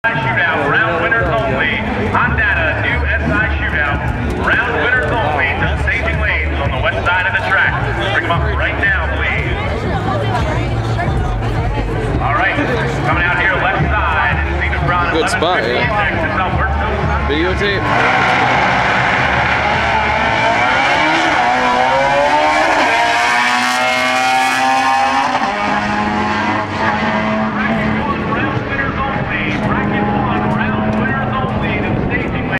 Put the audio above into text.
Shootout, round winners only. On data, new SI shootout, round winners only to staging lanes on the west side of the track. Bring them up right now, please. All right, coming out here left side. Good spot, yeah. Videotape.